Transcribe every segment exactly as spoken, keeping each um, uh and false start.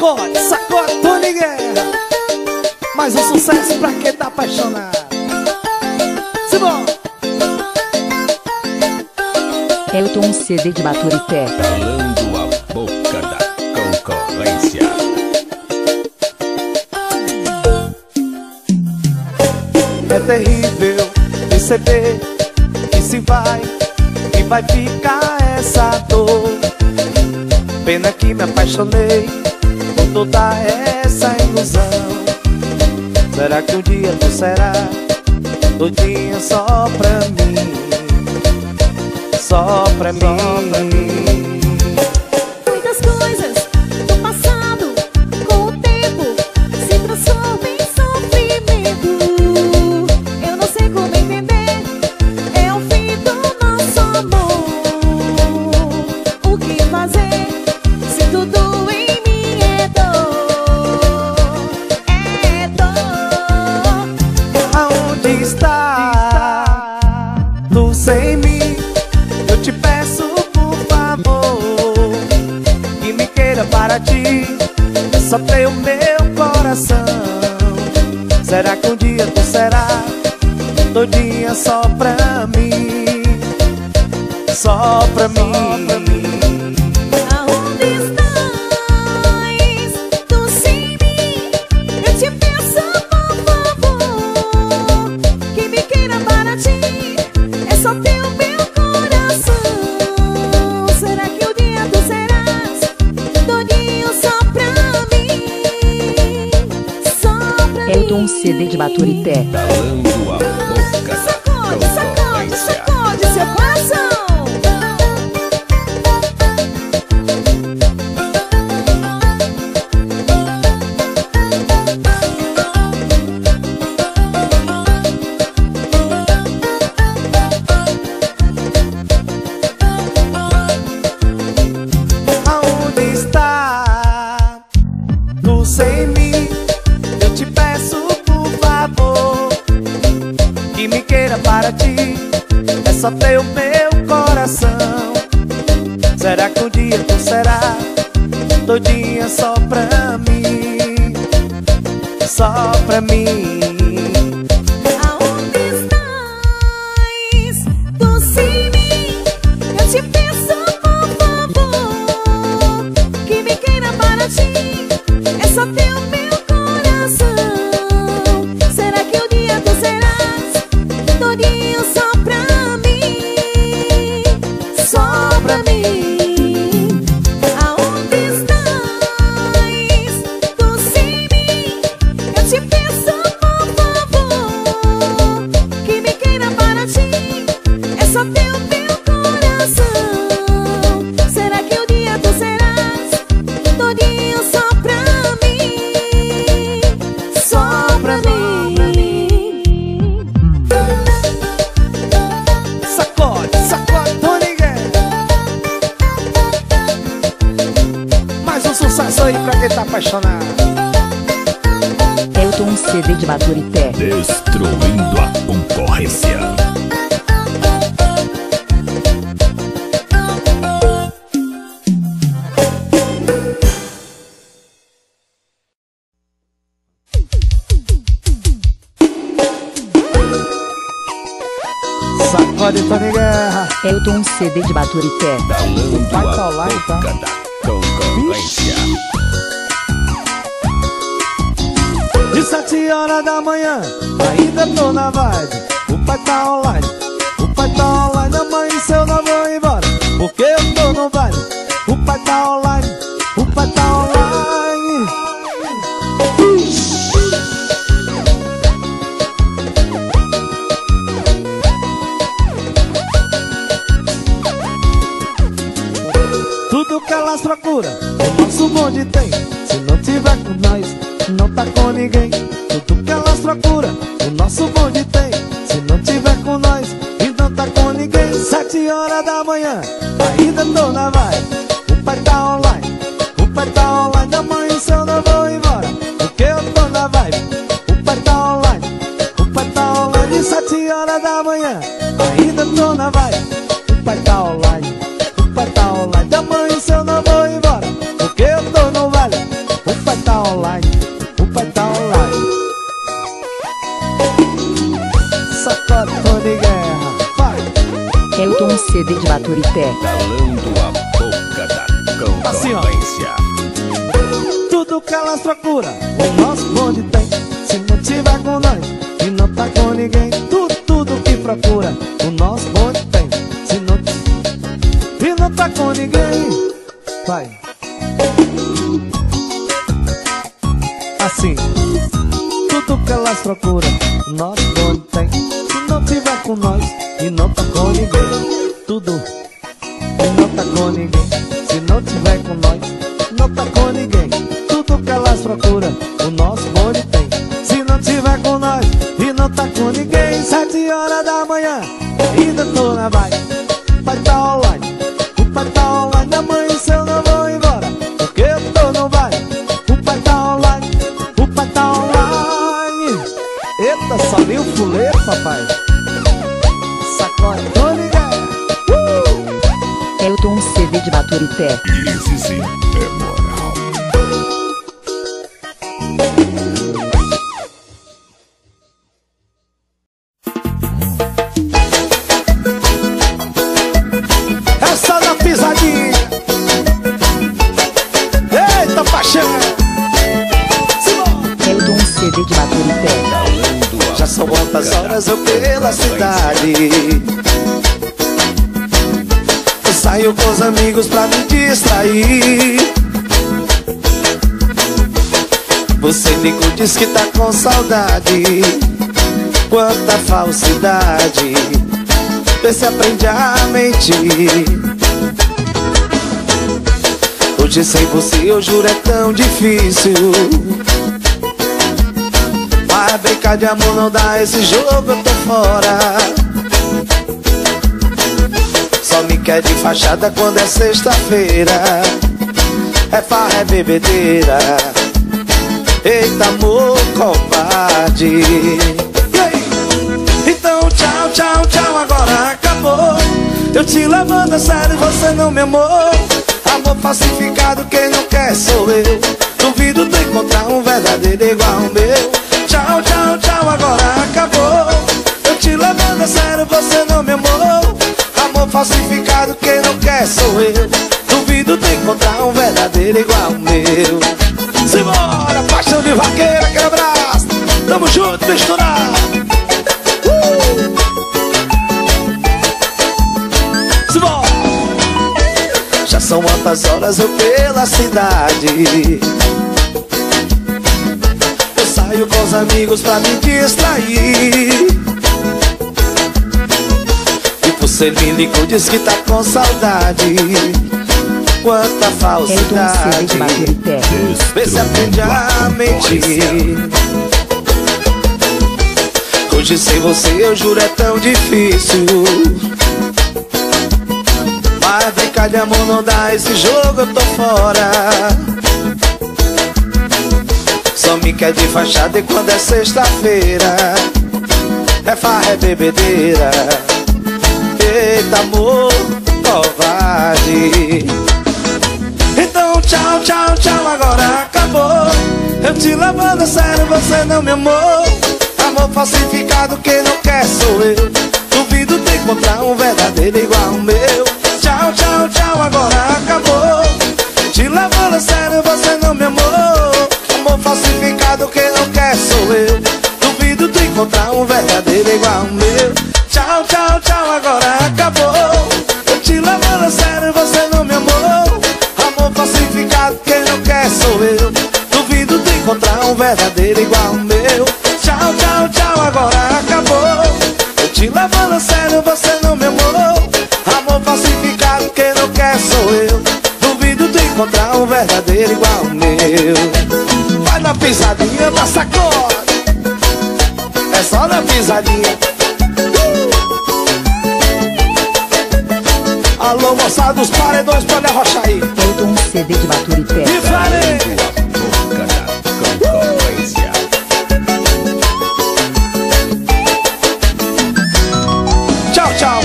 Sacode, sacode, Tony Guerra. Mais um sucesso pra quem tá apaixonado. Simbora. Elton C D de Baturité. Calando a boca da concorrência. É terrível perceber que se vai e vai ficar essa dor. Pena que me apaixonei por toda essa ilusão. Será que um dia tu será todinha só pra mim? Só pra mim, só pra mim. Muitas coisas do passado, com o tempo, se transformam em sofrimento. Eu não sei como entender, é o fim do nosso amor. O que fazer, se tudo em mim é dor? É dor. Aonde está tu sem mim? Eu te peço por favor, que me queira para ti. É só ter o meu coração. Será que um dia tu será todinha só pra mim? Só pra mim. Aonde estás, tu sem mim? Eu te peço por favor, que me queira para ti. É só ter o meu coração. Será que um dia tu serás todinho só pra mim? Só pra mim. Elton C D de Baturité. Calando a boca da Sacode, sacode, concorrência. sacode seu coração. Aonde está tu sem mim? Eu te peço por favor, que me queira para ti. É só ter o meu coração. Será que um dia tu será todinha só pra mim? Só pra mim. Aonde estás, tu sem mim? Eu te peço por favor, que me queira para ti. É só ter o meu coração. Será que um dia tu serás todinho só pra mim? Só pra mim. Aonde estás, tu sem mim? Eu te peço por favor, que me queira para ti. É só ter o meu coração. Será que um dia tu serás todinho só pra mim? Só pra mim. Sacode, sacode, Tony Guerra. Mais um sucesso aí pra quem tá apaixonado. Elton C D de Baturité. Destruindo a concorrência. Sacode, Tony Guerra. Elton C D de Baturité. Calando Vai a colar, boca então. da concorrência. De sete horas da manhã, ainda tô na vibe. O pai tá online, o pai tá online. Amanheceu, não vou embora, porque eu tô no vibe. O pai tá online, o pai tá online. Tudo que elas procuram, o nosso bonde tem. Se não tiver com nós, não tá com ninguém. Tudo que elas procuram, o nosso bonde tem. Se não tiver com nós, e não tá com ninguém. Sete horas da manhã, ainda tô na vibe. O pai tá online, o pai tá online. Amanheceu, não vou embora, porque eu tô na vibe. O pai tá online, o pai tá online. Sete horas da manhã, ainda tô na vibe. O pai tá online, o pai tá online. Amanheceu, não vou embora, porque eu tô no vale. O Elton C D de Baturité. Calando a boca da Assim, ó. concorrência. Tudo que elas procuram, o nosso bonde tem. Se não tiver com nós e não tá com ninguém. Tudo, tudo que procura, o nosso bonde tem. Se não, e não tá com ninguém. Vai. Assim. Tudo que elas procuram, o nosso bonde tem. Se não tiver com nós e não tá com ninguém. Tudo e não tá com ninguém. Se não tiver com nós, não tá com ninguém. Tudo que elas procuram, o nosso bonde tem. Se não tiver com nós e não tá com ninguém. Sete horas da manhã, ainda tô na vibe. Pai tá online, o pai tá online. Amanheceu, eu não vou embora, porque eu tô no baile. O pai tá online, o pai tá online. Eita, só nem o fuleiro, papai. Sacode, tô ligado. uh! Elton C D de Baturité. Esse sim é moral. Essa da pisadinha. Eita, paixão. Elton C D de Baturité. Calando a Já são quantas boca horas da eu pela concorrência. cidade. Eu saio com os amigos pra me distrair. Você ligou, diz que tá com saudade. Quanta falsidade. Vê se aprende a mentir. Hoje sem você eu juro é tão difícil. Mas brincar de amor não dá, esse jogo eu tô fora. Só me quer de fachada quando é sexta-feira. É farra, é bebedeira. Eita amor covarde. E aí? Então tchau, tchau, tchau, agora acabou. Eu te levando a sério, você não me amou. Amor falsificado, quem não quer sou eu. Duvido de encontrar um verdadeiro igual ao meu. Tchau, tchau, tchau, agora acabou. Eu te levando a sério, você não me amou. Amor falsificado, quem não quer sou eu. Duvido de encontrar um verdadeiro igual ao meu. Simbora, paixão de vaqueira, aquele abraço. Tamo junto, misturado. uh! Simbora. Já são quantas horas eu pela cidade. Eu saio com os amigos pra me distrair. E você me ligou, diz que tá com saudade. Quanta Elton C D de falsidade. Baturité. Vê se aprende a mentir. Hoje sem você eu juro é tão difícil. Mas brincar de amor não dá, esse jogo eu tô fora. Só me quer de fachada e quando é sexta-feira é farra, é bebedeira. Eita amor covarde. Então tchau, tchau, tchau, agora acabou. Eu te levando a sério, você não me amou. Amor falsificado, quem não quer sou eu. Duvido de encontrar um verdadeiro igual ao meu. Tchau, tchau, tchau, agora acabou. Te levando a sério, você não me amou. Amor falsificado, quem não quer sou eu. Duvido de encontrar um verdadeiro igual ao meu. Tchau, tchau, tchau, agora acabou. Eu te levando a sério, você não me amou. Amor falsificado, quem não quer sou eu. Duvido de encontrar um verdadeiro igual ao meu. Tchau, tchau, tchau, agora acabou. Eu te levando a sério, você não me amou. Amor falsificado, quem não quer sou eu. Duvido de encontrar um verdadeiro igual ao meu. Vai na pisadinha da sacode. É só na pisadinha. Alô, moçada dos paredões, pode arrochar aí. Elton C D de Baturité. Diferente. Boca da concorrência. Tchau, tchau.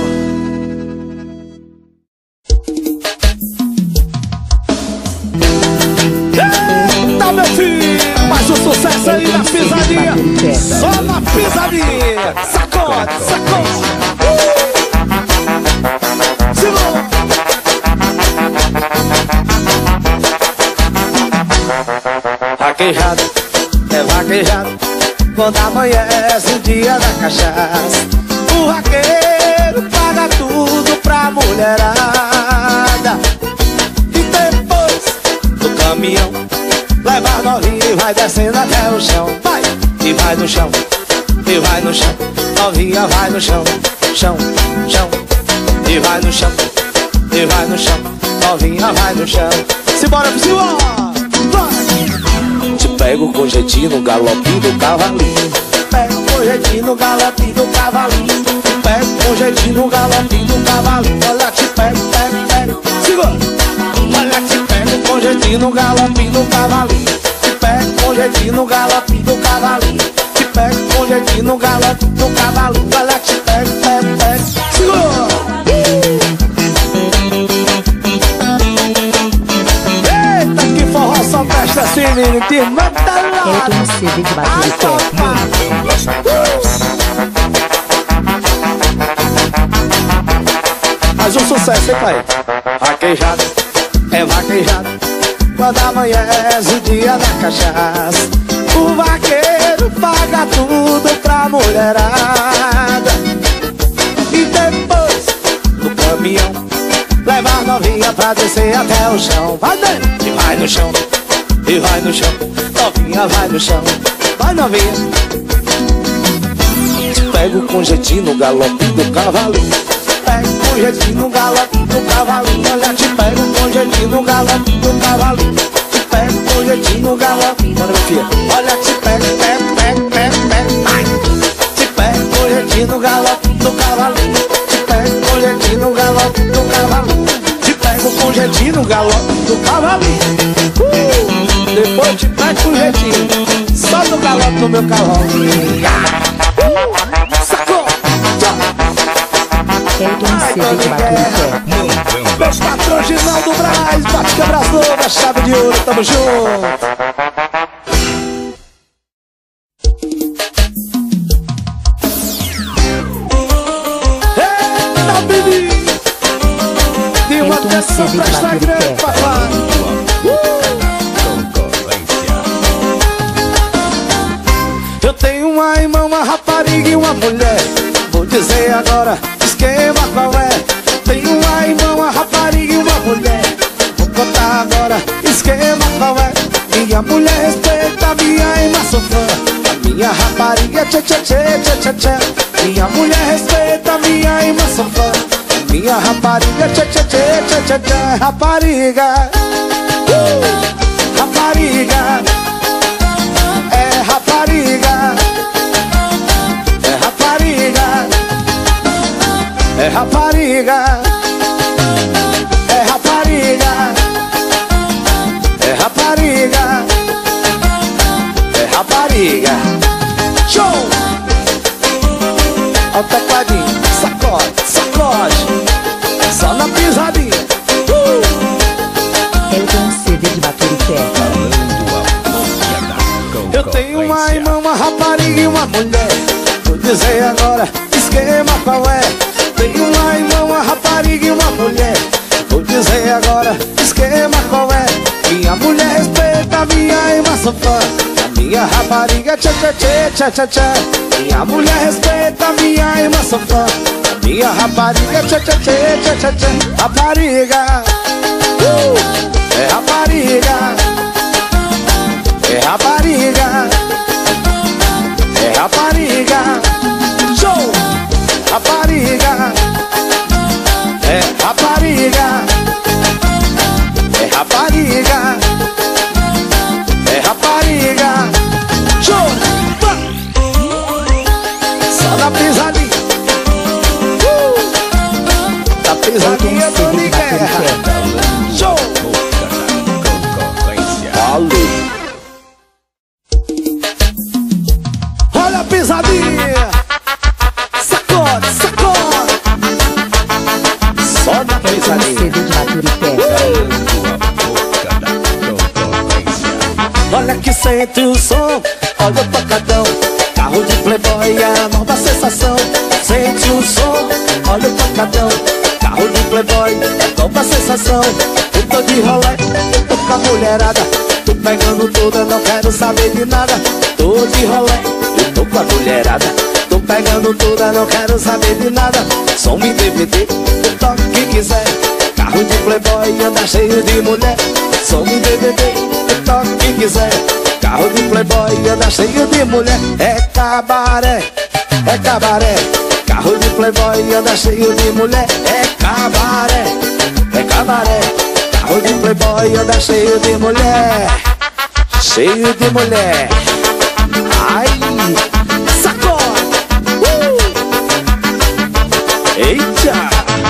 Eita, meu filho, mais um sucesso aí na pisadinha. Só na pisadinha. Sacode, sacode. Uh! vaquejada, é vaquejada. Quando amanhece o dia da cachaça, o vaqueiro paga tudo pra mulherada. E depois do caminhão leva a novinha e vai descendo até o chão. Vai, e vai no chão, e vai no chão. Novinha vai no chão, chão, chão. E vai no chão, e vai no chão. Novinha vai no chão. Simbora, simbora! Te pego com jeitinho no galopinho do cavalinho. Pego com jeitinho no galopinho do cavalinho. Te pego com jeitinho no galopinho do cavalinho. Olha, te pego, pego, pego. Segura! Olha, te pego com jeitinho no galopinho do cavalinho. Te pego com jeitinho no galopinho do cavalinho. Te pego com jeitinho no galopinho do cavalinho. Olha, te pego, pego, pego. Segura! Só presta assim, menino, que mata lá. Quero um C D de baturité. Mandando as pegadas. Mais um sucesso, hein, pai? Vaquejada, é vaquejada. Quando amanhece o dia da cachaça, o vaqueiro paga tudo pra mulherada. E depois, no caminhão, leva a novinha pra descer até o chão. Vai dentro, e vai no chão, e vai no chão. Novinha vai no chão, vai novinha. Te pego com jeitinho no galope do cavalinho. Pego com jeitinho no galope do cavalinho. Olha, te pego com jeitinho no galope do cavalinho. Te pego com jeitinho no galope. Olha, meu filho, olha, te pego, pego, pego, pego, pego. Ai. Te pego com jeitinho no galope do cavalinho. Te pego com jeitinho no galope do cavalinho. Te pego com jeitinho no galope do cavalinho. Uh! Depois te pego com jeitinho só no galope do meu cavalinho. Uh! Sacou? Tchau! Quero um C D de baturité. Mandando Meus as patrões Ginaldo Braz, bate quebras novas, chave de ouro, tamo junto. Eita, menino! Tem uma Quero um atenção C D pra de Instagram, baturité. papai. concorrência. Eu tenho uma irmã, uma rapariga e uma mulher. Vou dizer agora, esquema qual é. Tenho uma irmã, uma rapariga e uma mulher. Vou contar agora, esquema qual é. Minha mulher respeita a minha irmã, sou fã. A minha rapariga, tchê, tchê, tchê, tchê, tchê, tchê. Minha mulher respeita a minha irmã, sou fã. A minha rapariga, tchê, tchê, tchê, tchê, tchê, tchê. Rapariga, uh, rapariga. É rapariga, é rapariga, é rapariga, é rapariga, é rapariga, é rapariga. Show! Olha o tecladinho, sacode, sacode, só na pisadinha. Uh! Quero um C D de baturité. Eu tenho uma irmã, uma rapariga e uma mulher. Vou dizer agora, esquema qual é. Tenho uma irmã, uma rapariga e uma mulher. Vou dizer agora, esquema qual é. Minha mulher respeita a minha irmã, sou fã. A minha rapariga, tchê, tchê, tchê, tchê, tchê, tchê. Minha mulher respeita a minha irmã, sou fã. A minha rapariga, tchê, tchê, tchê, tchê, tchê, tchê. Rapariga, uh, é rapariga. É rapariga, é rapariga, show, rapariga, é rapariga, é rapariga, é rapariga, show, só na pisadinha, uh, da pisadinha eu tô de guerra, show, alô. Olha a pisadinha, sacode, sacode, só na Quero um C pisadinha. D de baturité. Olha que sente o som, olha o tocadão. Carro de playboy é a nova sensação. Sente o som, olha o tocadão. Carro de playboy é a nova sensação. Eu tô de rolê, eu tô com a mulherada. Tô pegando toda, não quero saber de nada. Tô de rolê, eu tô com a mulherada. Tô pegando toda, não quero saber de nada. Som e D V D, eu toco o que quiser. Carro de playboy, anda cheio de mulher. Som e D V D, eu toco o que quiser. Carro de playboy, anda cheio de mulher. É cabaré, é cabaré. Carro de playboy, anda cheio de mulher. É cabaré, é cabaré. Carro de playboy, anda cheio de mulher. Cheio de mulher. Ai, sacode. uh! Eita.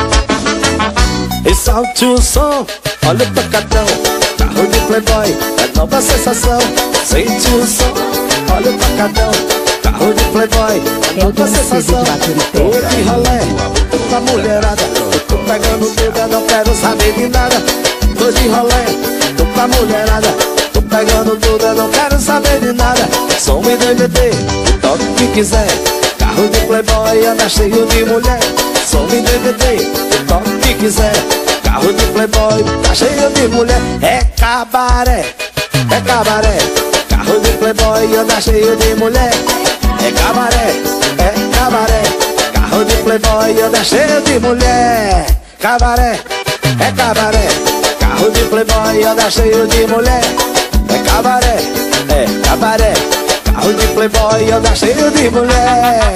E solte o som, olha o tocadão. Carro de playboy, é nova sensação. Sente o som, olha o tocadão. Carro de playboy, é nova sensação. Tô de rolé, tô com a mulherada. Tô pegando tudo, não quero saber de nada. Tô de rolé, tô com a mulherada. Tô pegando tudo, não quero saber de nada. Som e D V D, toque o que quiser. Carro de playboy, anda cheio de mulher. Som e D V D, toque o que quiser. Carro de playboy, tá cheio de mulher. É cabaré, é cabaré. Carro de playboy, anda cheio de mulher. É cabaré, é cabaré. Carro de playboy, anda cheio de mulher. Cabaré, é cabaré. Carro de playboy, anda cheio de mulher. É cabaré, é cabaré. Carro de playboy, anda cheio de mulher.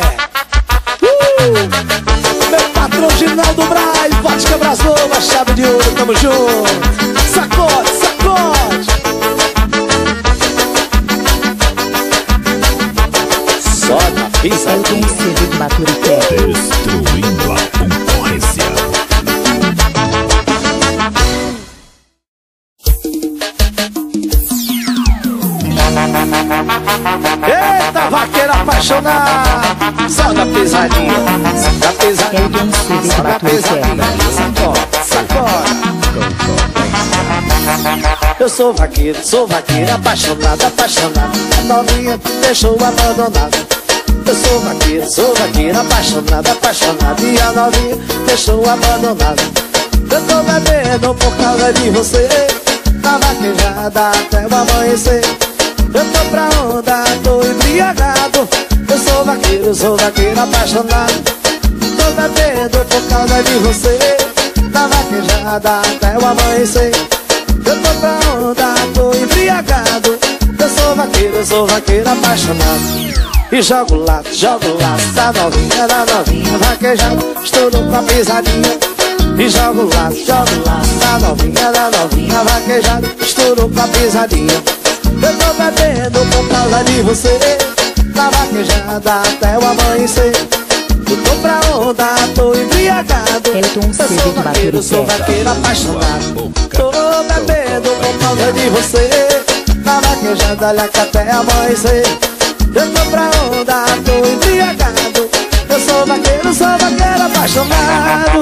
uh! Meu patrão Ginaldo Braz, vodka Brasova, chave de ouro, tamo junto. Sacode, sacode. Só na pisadinha. Elton C D de Baturité. Destruindo a concorrência. Eita, vaqueira apaixonada. Só da pisadinha, só da pisadinha, Elton C D de só da Baturité. pisadinha. Sacode, sacode. Eu sou vaqueiro, sou vaqueira apaixonada, apaixonada. A novinha deixou abandonada. Eu sou vaqueiro, sou vaqueira apaixonada, apaixonada. E a novinha deixou abandonada. Eu tô bebendo por causa de você, na vaquejada até o amanhecer. Eu tô pra onda, tô embriagado. Eu sou vaqueiro, sou vaqueiro apaixonado. Tô bebendo por causa de você, na vaquejada até o amanhecer. Eu tô pra onda, tô embriagado. Eu sou vaqueiro, eu sou vaqueiro apaixonado. E jogo lá, jogo lá, da novinha, da novinha vaquejada. Estouro com a pisadinha. E jogo lá, jogo lá, da novinha, da novinha vaquejada. Estouro com a pisadinha. Eu tô bebendo por causa de você, na vaquejada até o amanhecer. Eu tô pra onda, tô embriagado. Elton C D Eu sou de vaqueiro, sou Baturité. vaqueiro apaixonado. Tô bebendo por causa de você, na vaquejada até amanhecer. Eu tô pra onda, tô embriagado. Eu sou vaqueiro, sou vaqueiro apaixonado.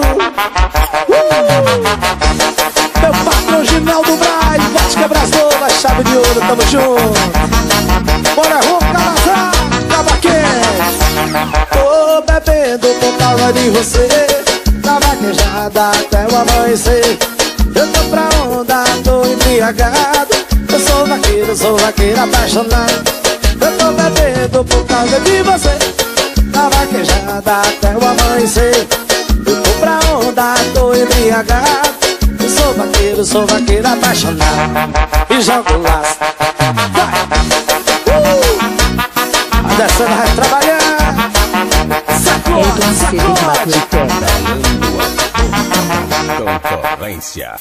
uh! Meu patrão Ginaldo Braz, vodka Brasova, chave de ouro, tamo junto. Bora, roupa, calazar, cavaqueiro. Tô bebendo por causa de você, na vaquejada até o amanhecer. Eu tô pra onda, tô embriagado. Eu sou vaqueiro, sou vaqueiro apaixonado. Eu tô bebendo por causa de você, na vaquejada até o amanhecer. Eu tô pra onda, tô embriagado. Eu sou vaqueiro, sou vaqueiro apaixonado. E jogo laço. Vai! Uh! A descendo vai trabalhar. Sacou, Elton C D de sacou. Baturité. Concorrência.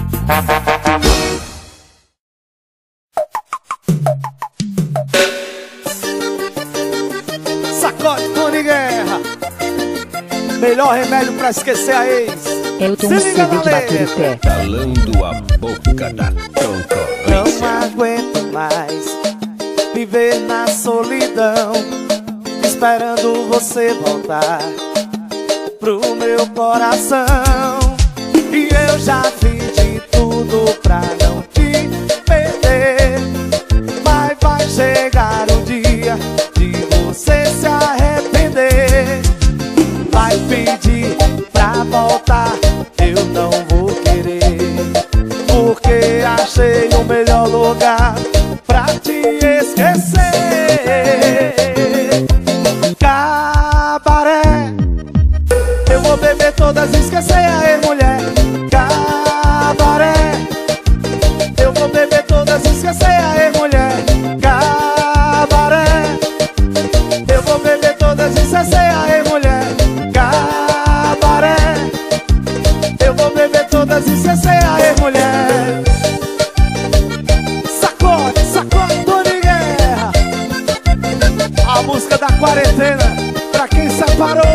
Sacode, Tony Guerra. Melhor remédio pra esquecer a ex. Elton Se C liga D na de letra. Baturité. Calando a boca da Não concorrência. aguento mais viver na solidão, esperando você voltar pro meu coração. E eu já fiz de tudo pra não te perder, mas vai chegar o dia de você se arrepender. Vai pedir pra voltar, eu não vou querer, porque achei um todas, esquecer a mulher. Cabaré. Eu vou beber todas, esquecer a mulher. Cabaré. Eu vou beber todas, esquecer a mulher. Cabaré. Eu vou beber todas, esquecer a mulher. Sacode, sacode, Tony Guerra. A música da quarentena pra quem separou.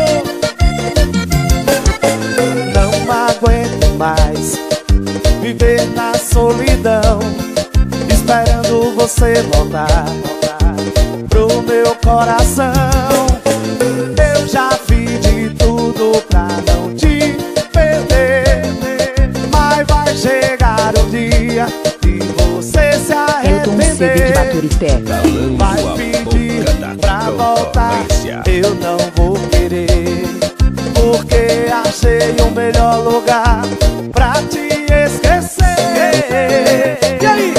Não aguento mais viver na solidão, esperando você voltar, voltar pro meu coração. Eu já fiz de tudo pra não te perder, mas vai chegar o dia de você se arrepender. Vai pedir pra voltar, eu não vou querer, porque achei o melhor lugar pra te esquecer. E aí?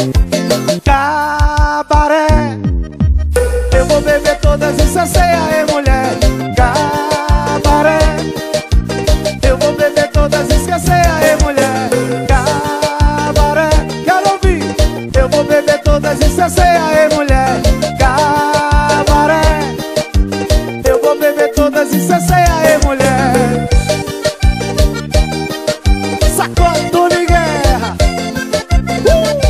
Cabaré. Eu vou beber todas e esquecer a mulher. Cabaré. Eu vou beber todas e esquecer a mulher. Cabaré. Quero ouvir. Eu vou beber todas e esquecer a mulher. Cabaré. Eu vou beber todas e esquecer a mulher. Sacode, Tony Guerra. uh!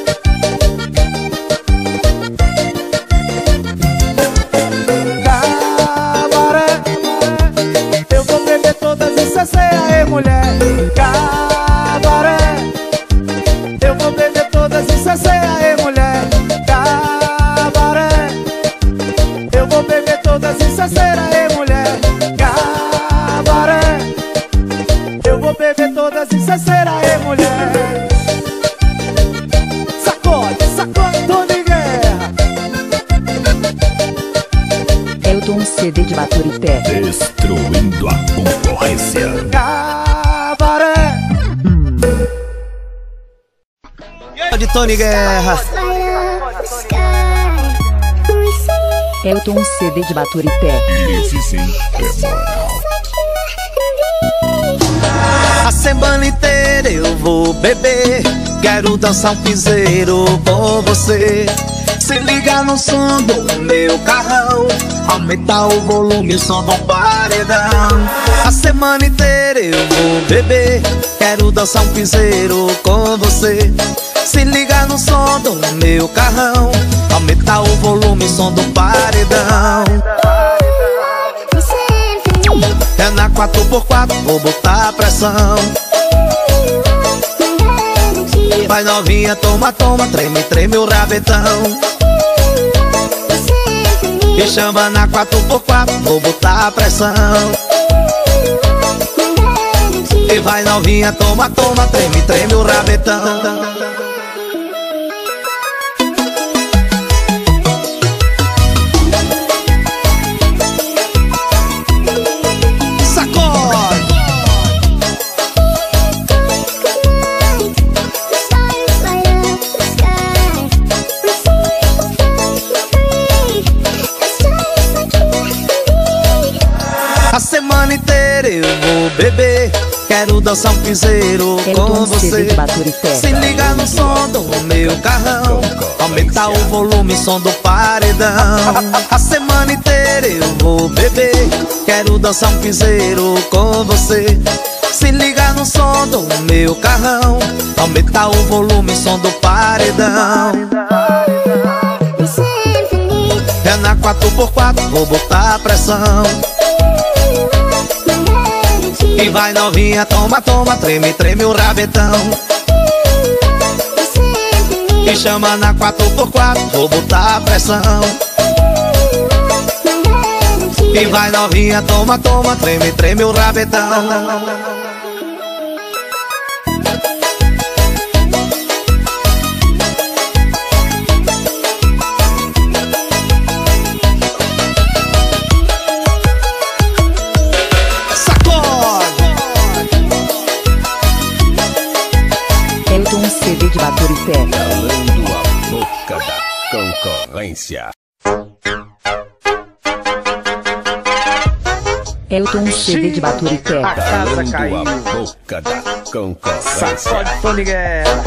Cabaré. Eu vou beber todas e esquecer a mulher. Cabaré. Eu vou beber todas e esquecer a mulher. Cabaré. Eu vou beber todas e esquecer a mulher. Cabaré. Eu vou beber todas e esquecer a mulher. Sacode, sacode, Tony Guerra. Elton C D de Baturité. Destruindo a concorrência. Cabaré. De Tony Guerra. Elton C D de Baturité. Esse sim é moral. A semana inteira eu vou beber, quero dançar um piseiro com você. Se liga no som do meu carrão, aumentar o volume, o som do paredão. A semana inteira eu vou beber, quero dançar um piseiro com você. Se liga no som do meu carrão, aumentar o volume, o som do paredão. É na quatro por quatro, vou botar pressão. Vai novinha, toma, toma, treme, treme o rabetão. E chama na quatro por quatro, vou botar pressão. E vai novinha, toma, toma, treme, treme o rabetão. A semana inteira eu vou beber, quero dançar um piseiro com você. Se liga no som do meu carrão, aumentar o volume, som do paredão. A semana inteira eu vou beber, quero dançar um piseiro com você. Se liga no som do meu carrão, aumentar o volume, som do paredão. É na quatro por quatro, vou botar pressão. E vai novinha, toma, toma, treme, treme o rabetão. E chama na quatro por quatro, vou botar pressão. E vai novinha, toma, toma, treme, treme o rabetão. Elton C D de Baturité. Calando a boca da concorrência. Elton C D de Baturité. A casa caiu. A boca da concorrência. Sacode Tony Guerra.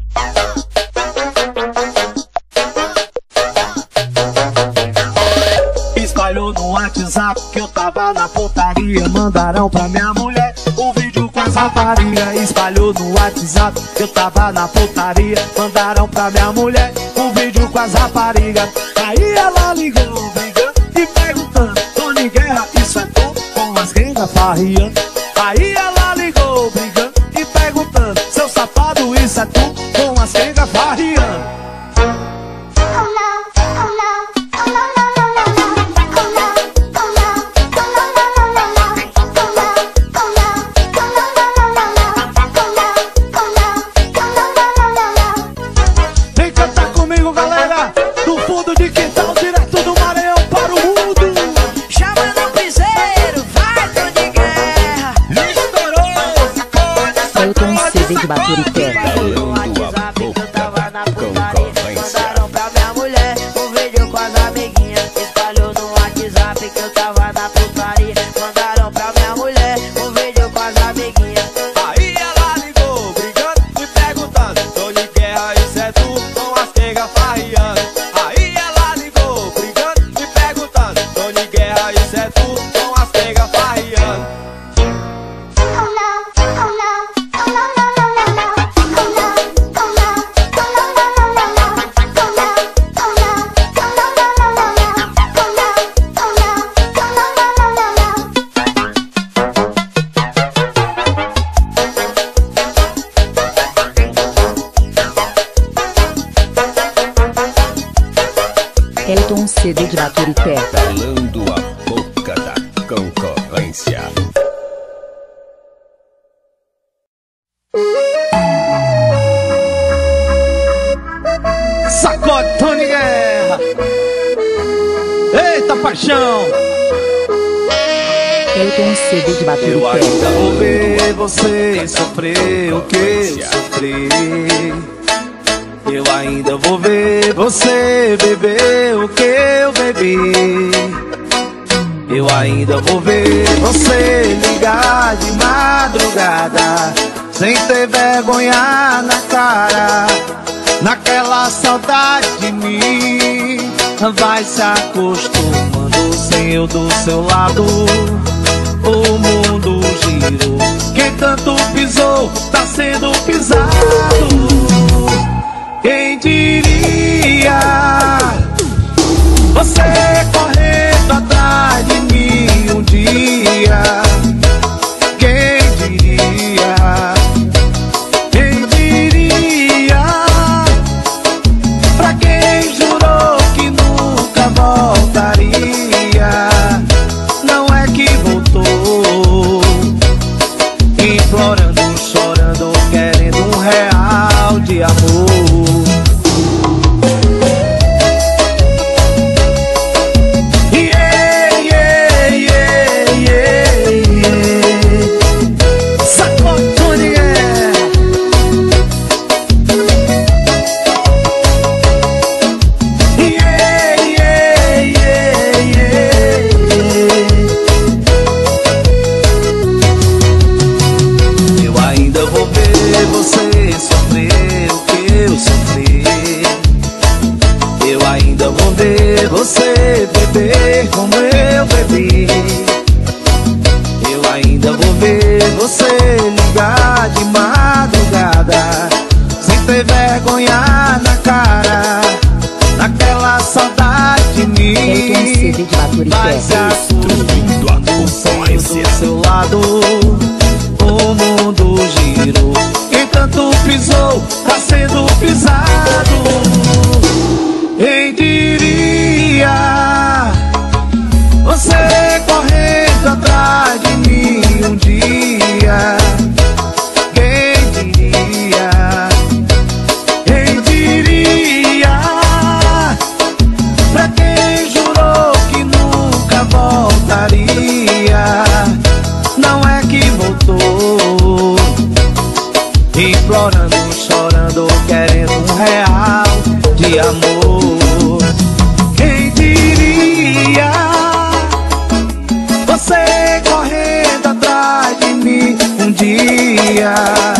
Espalhou no WhatsApp que eu tava na putaria. Mandaram pra minha mulher o vídeo com as raparigas. Espalhou no WhatsApp que eu tava na putaria. Mandaram pra minha mulher o vídeo com as raparigas. Aí ela ligou, brigando e perguntando: Tony Guerra, isso é tu? Com as rengas farriando. Aí ela ligou, brigando e perguntando: seu safado, isso é tu? Com as rengas farriando. Elton C D de Baturité. Calando a boca da concorrência. Mandaram pra minha mulher um vídeo com as amiguinhas. Espalhou no WhatsApp que eu tava na putaria. Mandaram pra minha mulher um vídeo com as amiguinhas. Aí ela ligou, brigando e perguntando: Tony Guerra, isso é tu? Com as pegas farriando. Aí ela ligou, brigando e perguntando: Tony Guerra, isso é tu? Com as pegas farriando. Elton C D de Baturité. Calando a boca da concorrência. Sacode Tony Guerra. Eita paixão. Elton C D de Eu Baturité. ainda vou ver você sofrer o que eu sofri. Eu ainda vou ver você beber o que eu bebi. Eu ainda vou ver você ligar de madrugada, sem ter vergonha na cara. Naquela saudade de mim, vai se acostumando sem eu do seu lado. O mundo girou, quem tanto pisou tá sendo pisado. Quem diria, você correndo atrás de mim um dia. Quem diria, quem diria, pra quem jurou que nunca voltaria. Não é que voltou, implorando, chorando, querendo um real de amor. Você beber como eu bebi. Eu ainda vou ver você ligar de madrugada, sem ter vergonha na cara. Naquela saudade de mim, Elton C D de Baturité. vai se Destruindo a acostumando concorrência. do seu lado. O mundo girou, quem tanto pisou tá sendo pisado. Quem diria, você correndo atrás de mim um dia. Quem diria, quem diria, pra quem jurou que nunca voltaria. Não é que voltou, implorando, chorando, querendo um real de amor. Quem diria, você correndo dia.